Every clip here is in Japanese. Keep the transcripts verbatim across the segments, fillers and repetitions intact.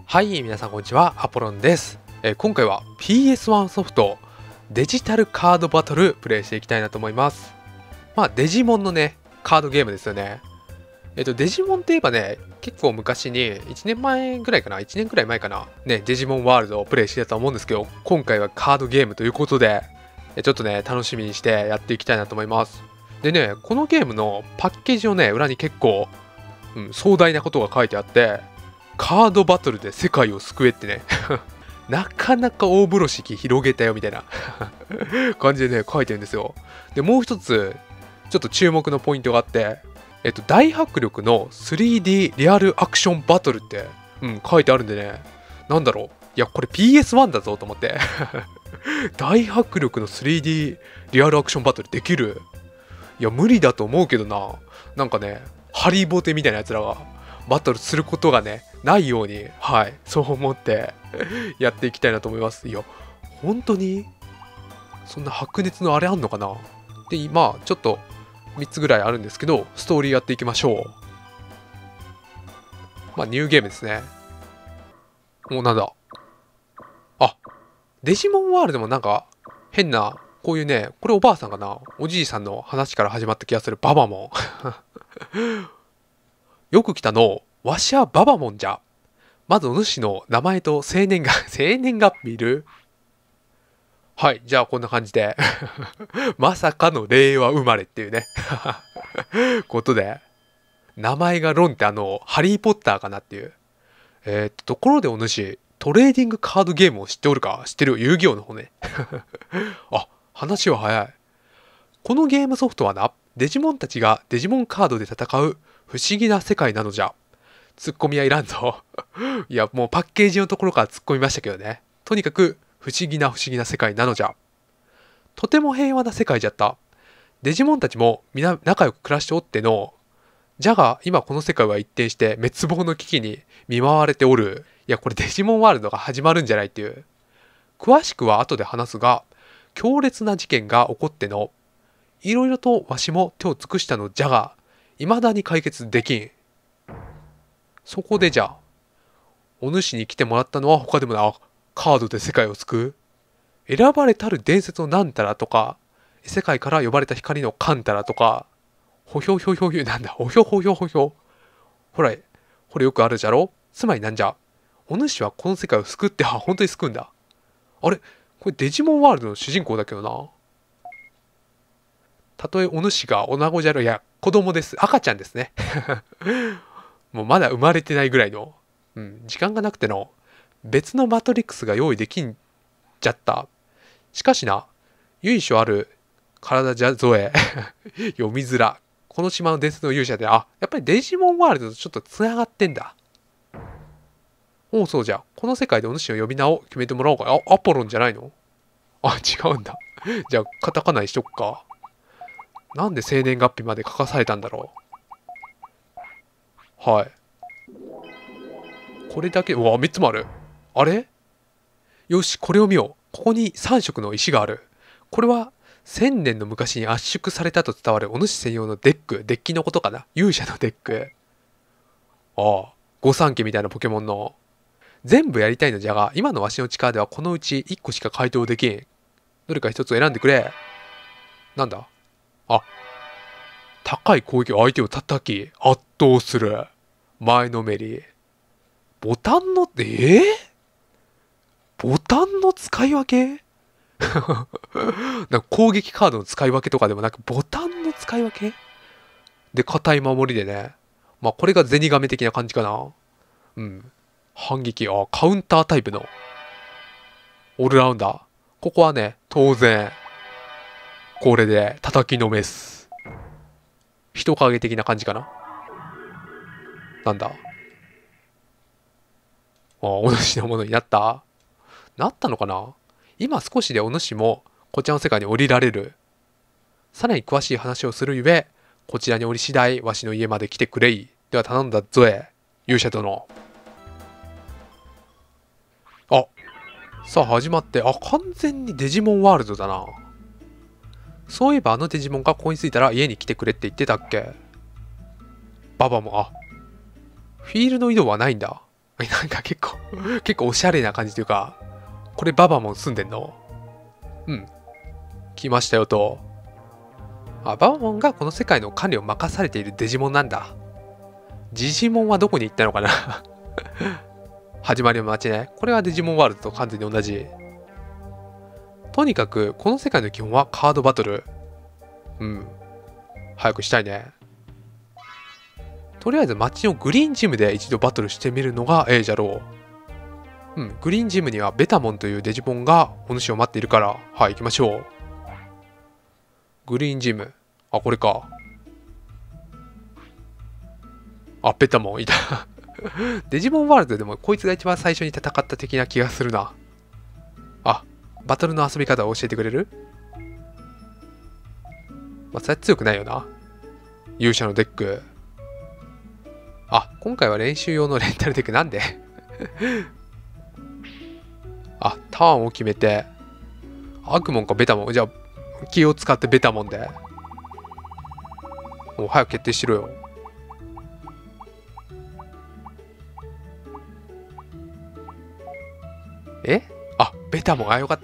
はい、皆さんこんにちは、アポロンです。えー今回は ピーエスワン ソフトデジタルカードバトルプレイしていきたいなと思います。まあ、デジモンのね、カードゲームですよね。えっと、デジモンって言えばね、結構昔に、いちねんまえぐらいかな、いちねんくらい前かな、ね、デジモンワールドをプレイしてたと思うんですけど、今回はカードゲームということで、えちょっとね、楽しみにしてやっていきたいなと思います。でね、このゲームのパッケージのね、裏に結構、うん、壮大なことが書いてあって、カードバトルで世界を救えってね、なかなか大風呂敷広げたよみたいな感じでね、書いてるんですよ。で、もう一つ、ちょっと注目のポイントがあって、えっと、大迫力の スリーディー リアルアクションバトルって、うん、書いてあるんでね、なんだろう。いや、これ ピーエスワン だぞと思って。大迫力の スリーディー リアルアクションバトルできる？いや、無理だと思うけどな。なんかね、ハリボテみたいなやつらがバトルすることがね、ないように、はい、そう思ってやっていきたいなと思います。いや、本当にそんな白熱のあれあんのかな。で、今、ちょっとみっつぐらいあるんですけど、ストーリーやっていきましょう。まあ、ニューゲームですね。お、なんだ。あ、デジモンワールドもなんか、変な、こういうね、これおばあさんかな、おじいさんの話から始まった気がするババモン。よく来たの、わしはババモンじゃ。まずお主の名前と生年が、生年月日いる？はい、じゃあこんな感じで。まさかの令和生まれっていうね。ことで、名前がロンってあの、ハリーポッターかなっていう。えー、っと、ところでお主、トレーディングカードゲームを知っておるか？知ってるよ、遊戯王の方ね。あ、話は早い。このゲームソフトはな、デジモンたちがデジモンカードで戦う不思議な世界なのじゃ。ツッコミはいらんぞ。いや、もうパッケージのところから突っ込みましたけどね。とにかく、不思議な不思議な世界なのじゃ。とても平和な世界じゃった。デジモンたちも皆仲良く暮らしておっての。じゃが、今この世界は一転して滅亡の危機に見舞われておる。いや、これデジモンワールドが始まるんじゃないっていう。詳しくは後で話すが、強烈な事件が起こっての。いろいろとわしも手を尽くしたのじゃが、未だに解決できん。そこでじゃあ、お主に来てもらったのは他でもな、カードで世界を救う。選ばれたる伝説のなんたらとか、世界から呼ばれた光のカンタラとか、ほひょひょひょひょなんだ、ほひょほひょほひょ。ほら、これよくあるじゃろ？つまりなんじゃ、お主はこの世界を救って、あ、本当に救うんだ。あれ、これデジモンワールドの主人公だけどな。たとえお主が女子じゃろ、いや、子供です。赤ちゃんですね。もうまだ生まれてないぐらいの、うん、時間がなくての、別のマトリックスが用意できんじゃった。しかしな、由緒ある体じゃぞえ、読みづら。この島の伝説の勇者で、あ、やっぱりデジモンワールドとちょっとつながってんだ。おう、そうじゃ。この世界でお主の呼び名を決めてもらおうか。あ、アポロンじゃないの？あ、違うんだ。じゃあ、カタカナにしとくか。なんで生年月日まで書かされたんだろう。はい。これだけ、うわ、みっつもある。あれ？よし、これを見よう。ここにさん色の石がある。これは、千年の昔に圧縮されたと伝わるお主専用のデック。デッキのことかな？勇者のデック。ああ、御三家みたいなポケモンの。全部やりたいのじゃが、今のわしの力ではこのうちいっこしか回答できん。どれか一つを選んでくれ。なんだ？あ、高い攻撃を相手を叩き、圧倒する。前のめり。ボタンの、えー、ボタンの使い分け？なんか攻撃カードの使い分けとかでもなく、ボタンの使い分けで、硬い守りでね。まあ、これがゼニガメ的な感じかな。うん。反撃、あ、カウンタータイプの。オールラウンダー。ここはね、当然、これで叩きのめす。人影的な感じかな。なんだ。あ、お主のものになった？なったのかな？今少しでお主もこちらの世界に降りられる。さらに詳しい話をするゆえ、こちらに降り次第、わしの家まで来てくれい。では頼んだぞえ、勇者殿。あ、さあ始まって、あ、完全にデジモンワールドだな。そういえばあのデジモンがここに着いたら家に来てくれって言ってたっけ？ババも、あ、フィールド移動はないんだ。 なんか結構、結構おしゃれな感じというか、これババモン住んでんの？うん。来ましたよと。あ、ババモンがこの世界の管理を任されているデジモンなんだ。ジジモンはどこに行ったのかな始まりの街ね。これはデジモンワールドと完全に同じ。とにかく、この世界の基本はカードバトル。うん。早くしたいね。とりあえず街のグリーンジムで一度バトルしてみるのがええじゃろう。うん、グリーンジムにはベタモンというデジモンがお主を待っているから、はい、行きましょう。グリーンジム。あ、これか。あ、ベタモンいた。デジモンワールドでもこいつが一番最初に戦った的な気がするな。あ、バトルの遊び方を教えてくれる？まあ、それは強くないよな。勇者のデック。あ、今回は練習用のレンタルデックなんであ、ターンを決めて。アクモンかベタモン。じゃあ、気を使ってベタモンで。もう早く決定しろよ。え？あ、ベタモン。あ、よかった。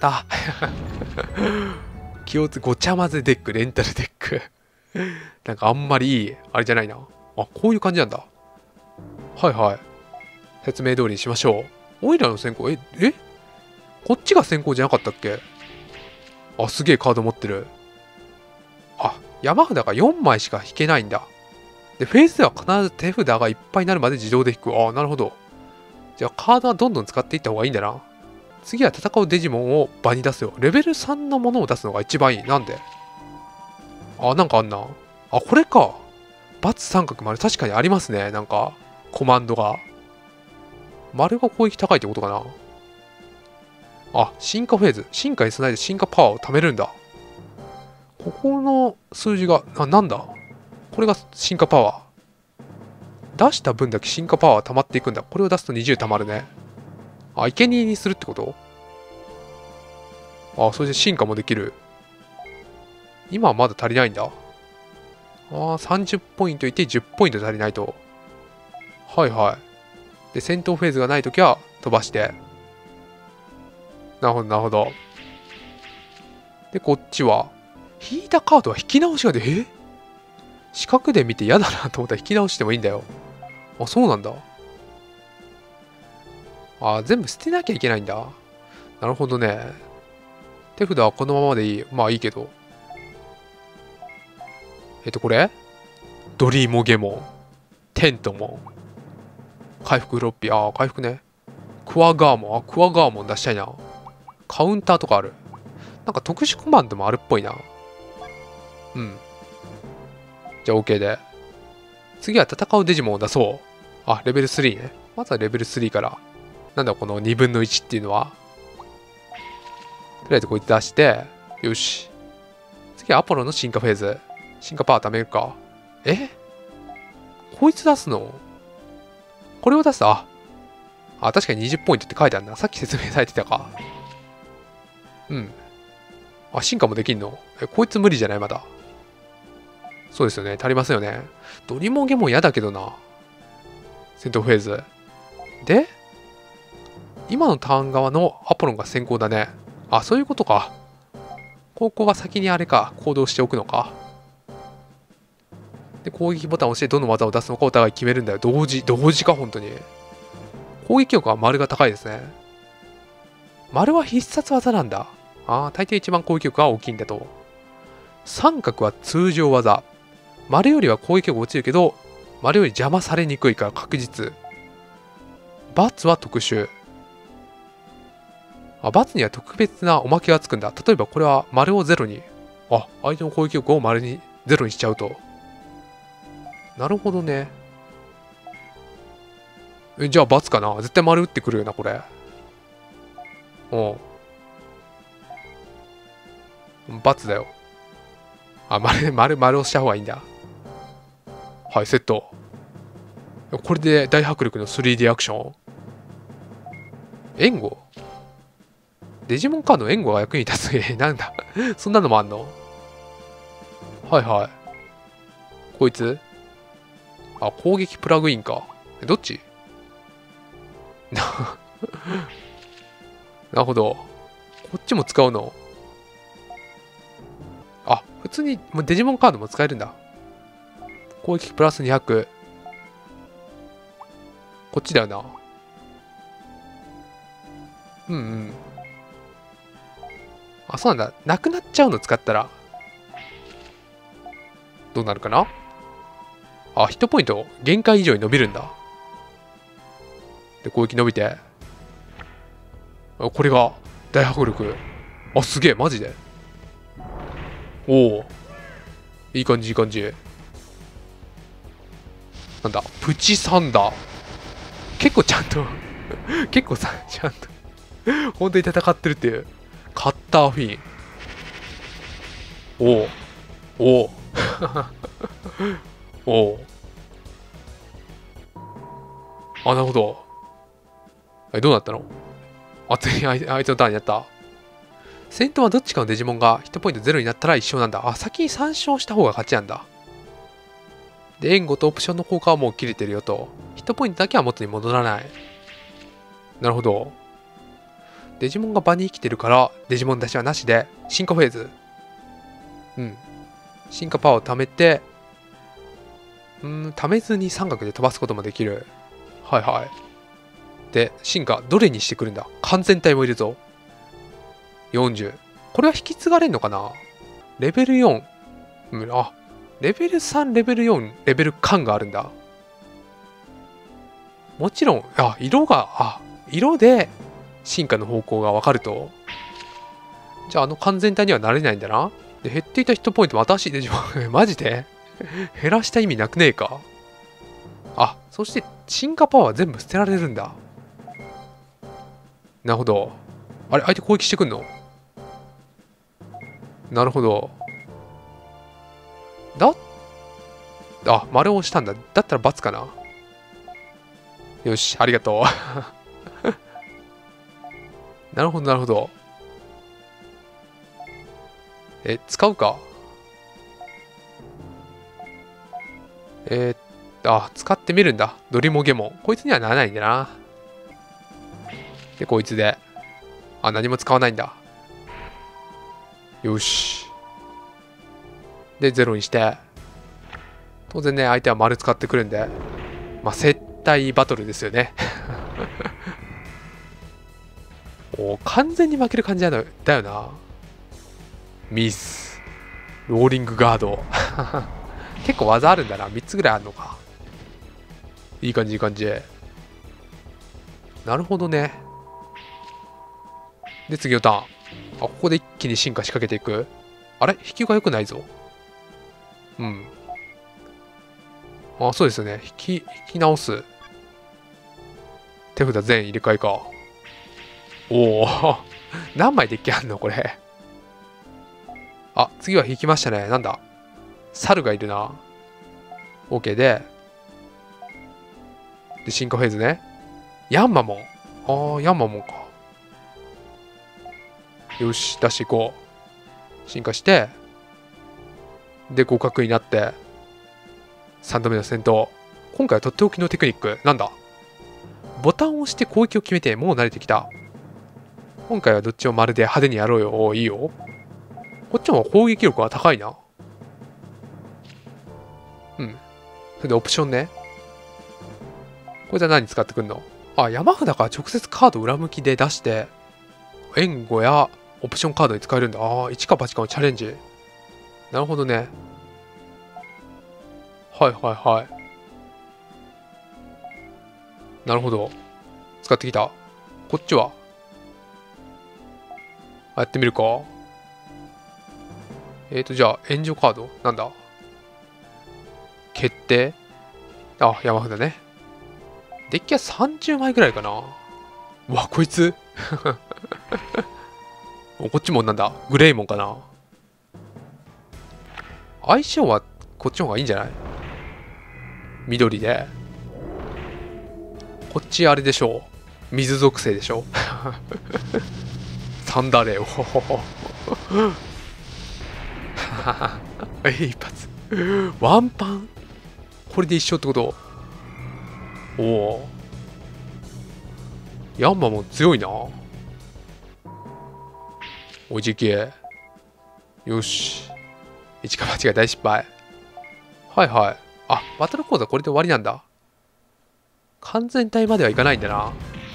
気をつ、ごちゃ混ぜデック、レンタルデック。なんかあんまりいい、あれじゃないな。あ、こういう感じなんだ。はいはい。説明通りにしましょう。オイラの先行、え、えこっちが先行じゃなかったっけ？あ、すげえカード持ってる。あ、山札がよんまいしか引けないんだ。で、フェーズでは必ず手札がいっぱいになるまで自動で引く。あ、なるほど。じゃあカードはどんどん使っていった方がいいんだな。次は戦うデジモンを場に出すよ。レベルさんのものを出すのが一番いい。なんで？あ、なんかあんな。あ、これか。×三角丸確かにありますね。なんか、コマンドが。丸が攻撃高いってことかな。あ、進化フェーズ。進化に備えて進化パワーを貯めるんだ。ここの数字が、あ、なんだこれが進化パワー。出した分だけ進化パワー溜まっていくんだ。これを出すとにじゅう溜まるね。あ、生贄にするってこと？あ、それで進化もできる。今はまだ足りないんだ。あ、さんじゅっポイントいてじゅっポイント足りないと。はいはい。で、戦闘フェーズがないときは飛ばして。なるほど、なるほど。で、こっちは、引いたカードは引き直しがで、え四角で見て嫌だなと思ったら引き直してもいいんだよ。あ、そうなんだ。あ、全部捨てなきゃいけないんだ。なるほどね。手札はこのままでいい。まあいいけど。えっと、これドリーモゲモン。テントモン。回復フロッピー。ああ、回復ね。クワガーモン。あ、クワガーモン出したいな。カウンターとかある。なんか特殊コマンドもあるっぽいな。うん。じゃあ OK で。次は戦うデジモンを出そう。あ、レベルスリーね。まずはレベルスリーから。なんだこのにぶんのいちっていうのは。とりあえずこいつ出して。よし。次はアポロの進化フェーズ。進化パワー貯めるか。えこいつ出すの？これを出すあ。あ、確かににじゅっポイントって書いてあるな。さっき説明されてたか。うん。あ、進化もできんの？え、こいつ無理じゃないまだ。そうですよね。足りませんよね。ドリモンゲも嫌だけどな。戦闘フェーズ。で、今のターン側のアポロンが先行だね。あ、そういうことか。ここは先にあれか、行動しておくのか。で、攻撃ボタンを押してどの技を出すのかお互い決めるんだよ。同時、同時か、本当に。攻撃力は丸が高いですね。丸は必殺技なんだ。ああ、大抵一番攻撃力が大きいんだと。三角は通常技。丸よりは攻撃力落ちるけど、丸より邪魔されにくいから確実。×は特殊。あ、×には特別なおまけがつくんだ。例えばこれは丸をゼロに。あ、相手の攻撃力を丸にゼロにしちゃうと。なるほどね。え、じゃあ×かな。絶対丸打ってくるよな、これ。うん。×だよ。あ、丸、丸、丸押した方がいいんだ。はい、セット。これで大迫力の スリーディー アクション。援護デジモンカードの援護が役に立つ。え、なんだそんなのもあんの？はいはい。こいつあ、攻撃プラグインか。え、どっち？ なるほど。こっちも使うの。あ、普通にもうデジモンカードも使えるんだ。攻撃プラスにひゃく。こっちだよな。うんうん。あ、そうなんだ。なくなっちゃうの使ったらどうなるかな。あ、ヒットポイント限界以上に伸びるんだ。で、攻撃伸びて。あ、これが大迫力。あ、すげえ、マジで。おお。いい感じ、いい感じ。なんだ、プチサンダー。結構ちゃんと結構さ、ちゃんと本当に戦ってるっていう。カッターフィン。おお。おお。おお。あ、なるほど。え、どうなったの。あ、次、あいあいつのターンになった。戦闘はどっちかのデジモンがヒットポイントゼロになったら一勝なんだ。あ、先にさん勝した方が勝ちなんだ。で、援護とオプションの効果はもう切れてるよと。ヒットポイントだけは元に戻らない。なるほど。デジモンが場に生きてるから、デジモン出しはなしで、進化フェーズ。うん。進化パワーを貯めて、うん、貯めずに三角で飛ばすこともできる。はいはい。で、進化、どれにしてくるんだ。完全体もいるぞ。よんじゅう。これは引き継がれんのかな。レベルよん。うん、あ、レベルさん、レベルよん、レベル感があるんだ。もちろん、あ、色が、あ、色で進化の方向が分かると。じゃあ、あの完全体にはなれないんだな。で、減っていたヒットポイントも新しいデジモン。マジで減らした意味なくねえか。あ、そして進化パワーは全部捨てられるんだ。なるほど。あれ、相手攻撃してくんの。なるほど。だあ、丸を押したんだ。だったら×かな。よし、ありがとう。なるほど、なるほど。え、使うか。えー、っと、あ、使ってみるんだ。ドリモゲモン。こいつにはならないんだな。で、こいつで。あ、何も使わないんだ。よし。で、ゼロにして。当然ね、相手は丸使ってくるんで。まあ、接待バトルですよね。お、完全に負ける感じだよな。ミス。ローリングガード。結構技あるんだな。みっつぐらいあるのか。いい感じ、いい感じ。なるほどね。で、次のターン。あ、ここで一気に進化仕掛けていく。あれ引きが良くないぞ。うん。あ、そうですよね。引き、引き直す。手札全入れ替えか。おお。何枚デッキあんのこれ。あ、次は引きましたね。なんだ。猿がいるな。OK で。で、進化フェーズね。ヤンマモン。ああ、ヤンマモンか。よし、出していこう。進化して。で、互角になって。さんどめの戦闘。今回はとっておきのテクニック。なんだ。ボタンを押して攻撃を決めて、もう慣れてきた。今回はどっちをまるで派手にやろうよ。おー、いいよ。こっちも攻撃力が高いな。うん。それでオプションね。これじゃ何使ってくんの。あ、山札から直接カード裏向きで出して、援護やオプションカードに使えるんだ。ああ、一か八かのチャレンジ。なるほどね。はいはいはい。なるほど。使ってきた。こっちはやってみるか。えーと、じゃあ、援助カードなんだ。決定。あ、山札ね。デッキはさんじゅうまいぐらいかな。うわ、こいつこっちもなんだ。グレイモンかな。相性はこっちの方がいいんじゃない。緑で。こっちあれでしょう。水属性でしょ。サンダーレイ。おほほほ。一発。ワンパンこれで一勝ってこと。おお。 ヤンマも強いな。おじけ。よし。一か八が大失敗。はいはい。あ、バトル講座これで終わりなんだ。完全体まではいかないんだな。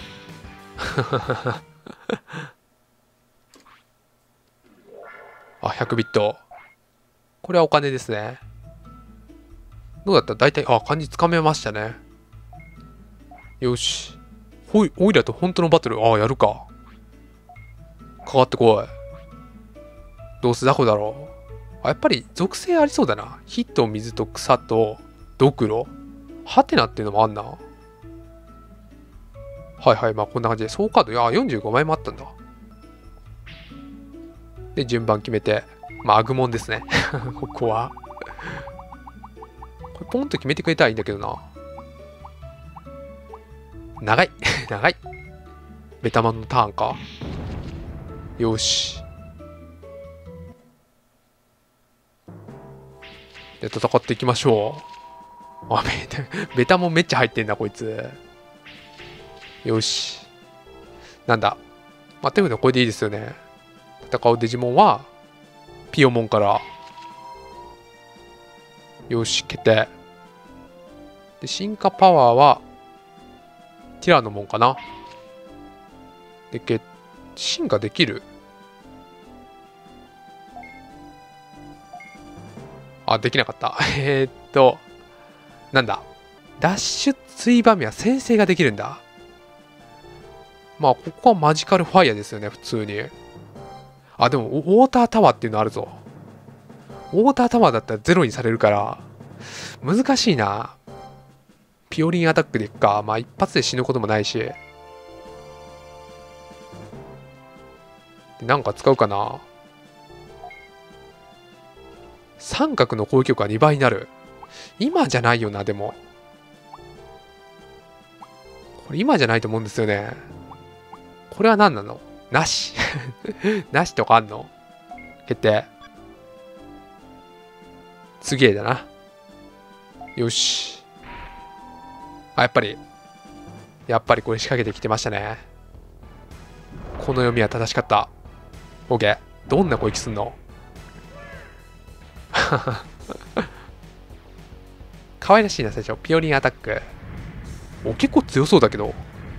あ、ひゃくビット。これはお金ですね。どうだった？大体、あ、漢字つかめましたね。よし。ほい、おいらと本当のバトル、ああ、やるか。かかってこい。どうせ雑魚だろう。あ、やっぱり属性ありそうだな。火と水と草とドクロ。ハテナっていうのもあんな。はいはい、まあこんな感じで。総カード、いや、よんじゅうごまいもあったんだ。で、順番決めて。まあ、アグモンですね。ここは。これ、ポンと決めてくれたらいいんだけどな。長い。長い。ベタマンのターンか。よし。で、戦っていきましょう。あ、ベタ、ベタモンめっちゃ入ってんな、こいつ。よし。なんだ。まあ、ということでこれでいいですよね。戦うデジモンは、ピオモンから。よし、決定。で、進化パワーは、ティラノモンかな。で、け、進化できる？あ、できなかった。えー、っと、なんだ。ダッシュツイバミは先制ができるんだ。まあ、ここはマジカルファイヤーですよね、普通に。あ、でも、ウォータータワーっていうのあるぞ。ウォータータワーだったらゼロにされるから、難しいな。ピオリンアタックでいくか。まあ、一発で死ぬこともないし。でなんか使うかな。三角の攻撃力がにばいになる。今じゃないよな、でも。これ今じゃないと思うんですよね。これは何なの？なし。なしとかあんの？決定。次へだな。よし。あ、やっぱり。やっぱりこれ仕掛けてきてましたね。この読みは正しかった。OK。どんな攻撃すんの？可愛らしいな、最初。ピオリンアタック。お、結構強そうだけど。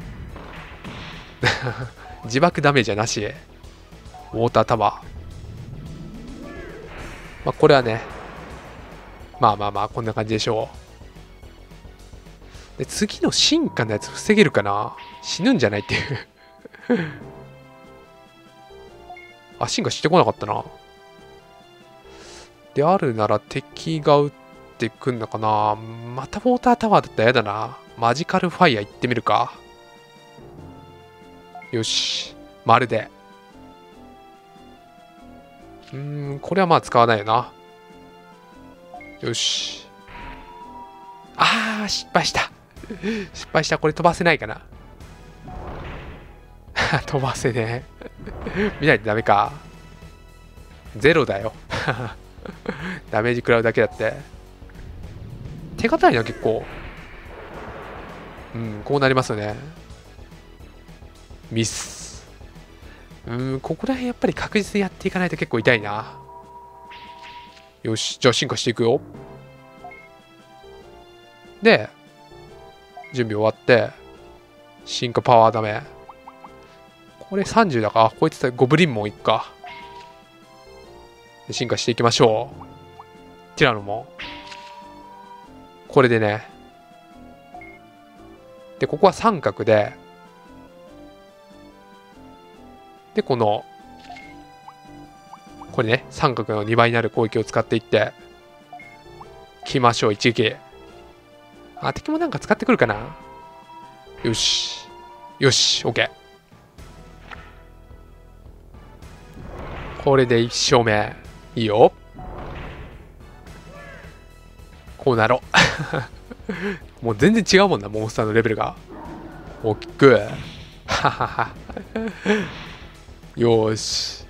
自爆ダメージはなし。ウォータータワー。まあ、これはね。まあまあまあ、こんな感じでしょう。で、次の進化のやつ防げるかな？死ぬんじゃないっていう。あ、進化してこなかったな。であるなら敵が撃ってくんのかな。またウォータータワーだったらやだな。マジカルファイヤー行ってみるか。よし。まるで。うーん、これはまあ使わないよな。よし。あー、失敗した。失敗した。これ飛ばせないかな。飛ばせねえ。見ないとダメか。ゼロだよ。ダメージ食らうだけだって。手堅いな、結構。うん、こうなりますよね。ミス。うん、ここら辺やっぱり確実にやっていかないと結構痛いな。よし、じゃあ進化していくよ。で、準備終わって、進化パワーダメ。これさんじゅうだから、こいつゴブリンモンいくか。で進化していきましょう。ティラノも。これでね。で、ここは三角で、で、この、これね、三角のにばいになる攻撃を使っていって、きましょう、一撃。あ、敵もなんか使ってくるかな。よし。よし、OK。これでいち勝目。いいよ。こうなろう。もう全然違うもんな、モンスターのレベルが。大きく。ははは。よし。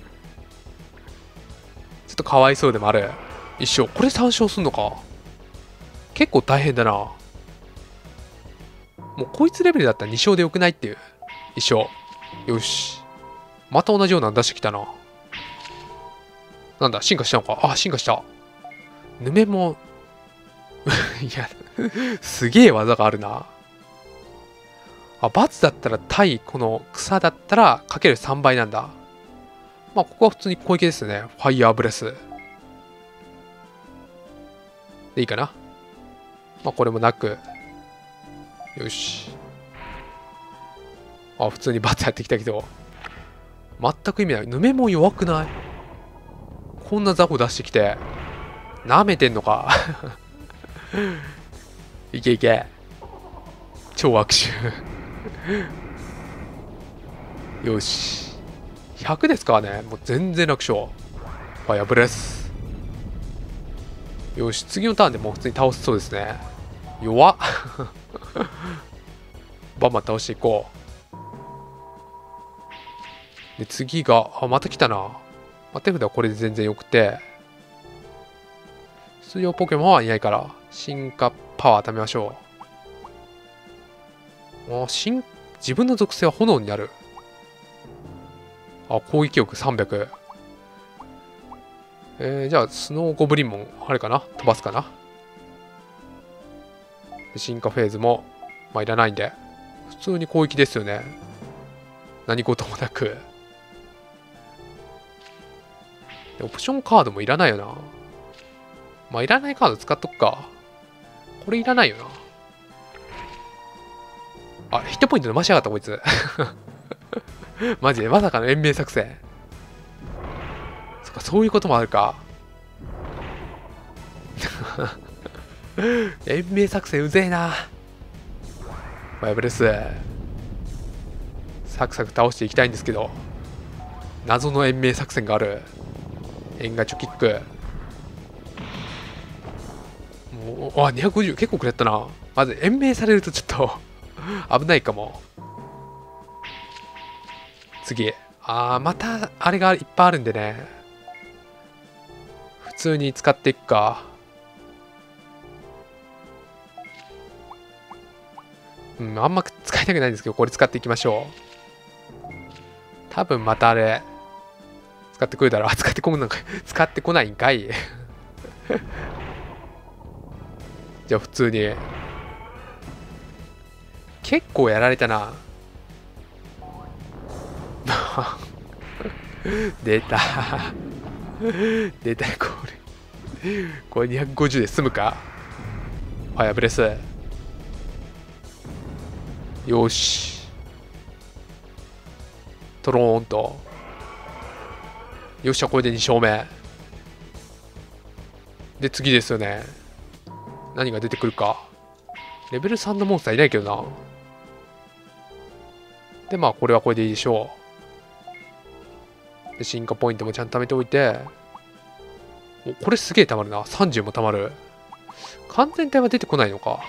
ちょっとかわいそうでもある。一勝。これさん勝すんのか。結構大変だな。もうこいつレベルだったらに勝でよくないっていう。 一緒。よし。また同じようなの出してきたな。なんだ、進化したのか。あ、進化した。ヌメも、いや、すげえ技があるな。あ、×だったら対この草だったらかけるさんばいなんだ。まあ、ここは普通に攻撃ですね。ファイヤーブレス。でいいかな。まあ、これもなく。よし。あ、普通にバツやってきたけど。全く意味ない。ヌメも弱くない？こんな雑魚出してきて。舐めてんのか。いけいけ。超握手。よし。ひゃくですからね。もう全然楽勝。ファイアブレス。よし。次のターンでもう普通に倒せそうですね。弱っ。バンバン倒していこう。で、次が、あ、また来たな。まあ、手札はこれで全然よくて。通常ポケモンはいないから、進化パワー貯めましょう。あ、進、自分の属性は炎になる。あ、攻撃力さんびゃく。えー、じゃあ、スノーゴブリンモン、あれかな飛ばすかな。進化フェーズも、まあ、いらないんで、普通に攻撃ですよね。何事もなく。でオプションカードもいらないよな。まあ、いらないカード使っとくか。これいらないよな。あ、ヒットポイント伸ばしやがった、こいつ。マジで、まさかの延命作戦。そっか、そういうこともあるか。延命作戦うぜえな。ファイブレス。サクサク倒していきたいんですけど、謎の延命作戦がある。円ガチョキック。もう、あ、にひゃくごじゅう結構くれたな。まず延命されるとちょっと危ないかも。次。あー、またあれがいっぱいあるんでね。普通に使っていくか。うん、あんま使いたくないんですけど、これ使っていきましょう。多分またあれ、使ってくるだろう。あ、使ってこなんか、使ってこないんかい。じゃあ普通に。結構やられたな。出た。出た、これ。これにひゃくごじゅうで済むか。ファイアブレス。よし。トローンと。よっしゃ、これでに勝目。で、次ですよね。何が出てくるか。レベルさんのモンスターいないけどな。で、まあ、これはこれでいいでしょう。で、進化ポイントもちゃんと貯めておいて。お、これすげえ貯まるな。さんじゅうも貯まる。完全体は出てこないのか。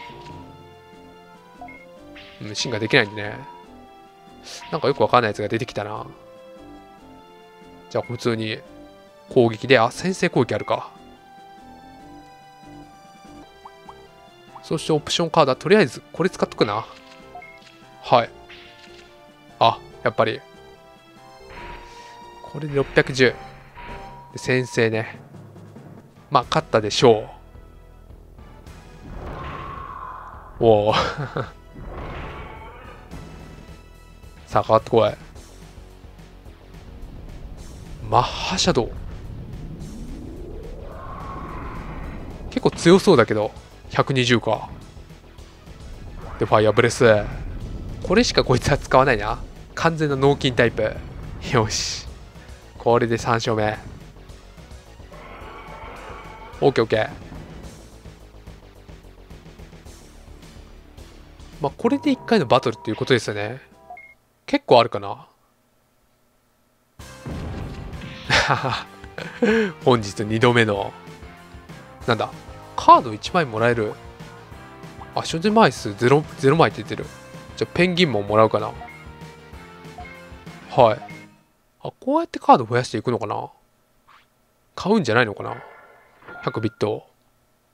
うん、進化できないんでね。なんかよくわかんないやつが出てきたな。じゃあ普通に攻撃で、あ、先制攻撃あるか。そしてオプションカードはとりあえずこれ使っとくな。はい。あ、やっぱり。これでろっぴゃくじゅう。で、先制ね。まあ、勝ったでしょう。おお。さあ、かかってこい。マッハシャドウ。結構強そうだけど、ひゃくにじゅうか。で、ファイアブレス。これしかこいつは使わないな。完全な脳筋タイプ。よし。これでさん勝目。オーケーオーケー。まあ、これでいっかいのバトルっていうことですよね。結構あるかな。本日にどめの。なんだ。カードいちまいもらえる。あ、所持枚数ゼロ、ゼロ枚って出てる。じゃあ、ペンギンももらうかな。はい。あ、こうやってカード増やしていくのかな。買うんじゃないのかな。ひゃくビット。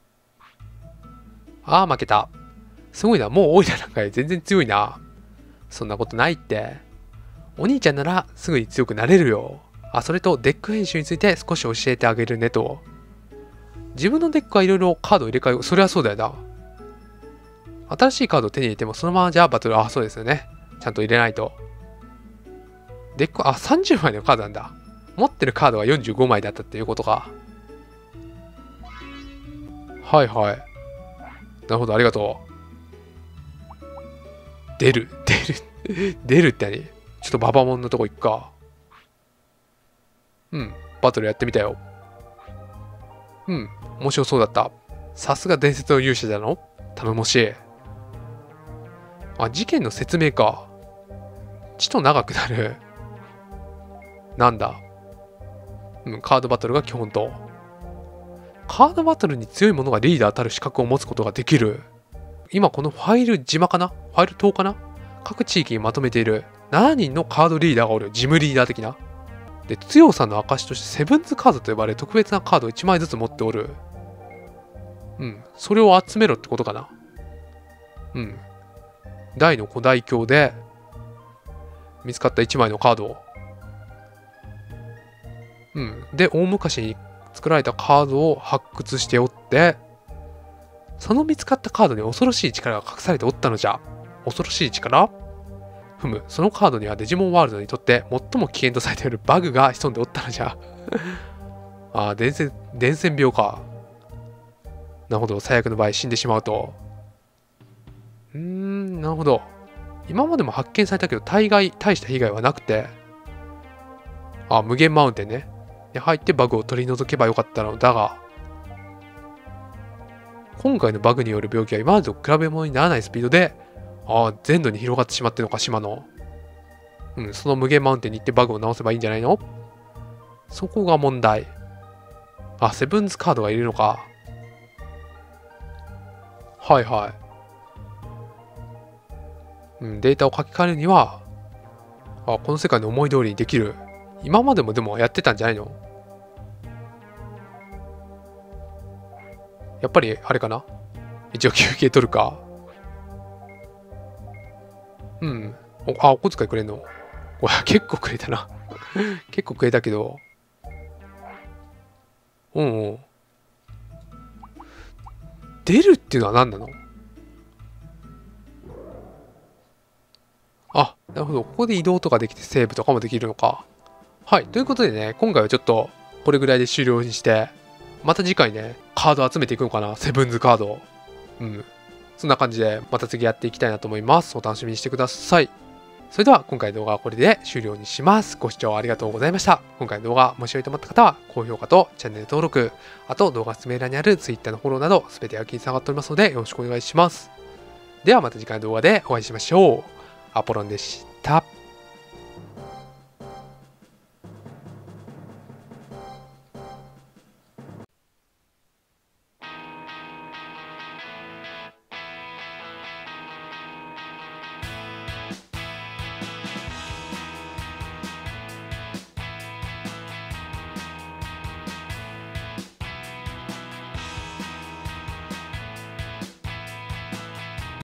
あー、負けた。すごいな。もうオイラなんか全然強いな。 そんなことないって。お兄ちゃんならすぐに強くなれるよ。あ、それとデック編集について少し教えてあげるねと。自分のデックはいろいろカードを入れ替え、それはそうだよな。新しいカードを手に入れてもそのままじゃバトル、あ、そうですよね。ちゃんと入れないと。デック、あ、さんじゅうまいのカードなんだ。持ってるカードがよんじゅうごまいだったっていうことか。はいはい。なるほど、ありがとう。出る、出る、出るって何？ちょっとババモンのとこ行くか。うん、バトルやってみたよ。うん、面白そうだった。さすが伝説の勇者だの？頼もしい。あ、事件の説明か。ちと長くなる。なんだ。うん、カードバトルが基本と。カードバトルに強い者がリーダーたる資格を持つことができる。今このファイル島かな？ファイル島かな？各地域にまとめているしちにんのカードリーダーがおる。ジムリーダー的な。で、強さの証としてセブンズカードと呼ばれ特別なカードをいちまいずつ持っておる。うん、それを集めろってことかな。うん。大の古代教で見つかったいちまいのカードを。うん。で、大昔に作られたカードを発掘しておって、その見つかったカードに恐ろしい力が隠されておったのじゃ。恐ろしい力？ふむ、そのカードにはデジモンワールドにとって最も危険とされているバグが潜んでおったのじゃ。ああ、伝染、伝染病か。なるほど、最悪の場合死んでしまうと。うーん、なるほど。今までも発見されたけど、大概、大した被害はなくて。あ、無限マウンテンね。に入ってバグを取り除けばよかったのだが、今回のバグによる病気は今までと比べ物にならないスピードで、ああ、全土に広がってしまってるのか、島の。うん、その無限マウンテンに行ってバグを直せばいいんじゃないの？そこが問題。あ、セブンズカードがいるのか。はいはい。うん、データを書き換えるには、あ、この世界の思い通りにできる。今までもでもやってたんじゃないの？やっぱりあれかな？一応休憩取るか。うん。お、あ、お小遣いくれんの？おや、結構くれたな。結構くれたけど。うんうん。出るっていうのは何なの？あ、なるほど。ここで移動とかできてセーブとかもできるのか。はい。ということでね、今回はちょっとこれぐらいで終了にして、また次回ね、カード集めていくのかな。セブンズカード。うん。そんな感じで、また次やっていきたいなと思います。お楽しみにしてください。それでは今回の動画はこれで終了にします。ご視聴ありがとうございました。今回の動画面白いと思った方は高評価とチャンネル登録、あと動画説明欄にある Twitter のフォローなど全て焼きに下がっておりますのでよろしくお願いします。ではまた次回の動画でお会いしましょう。アポロンでした。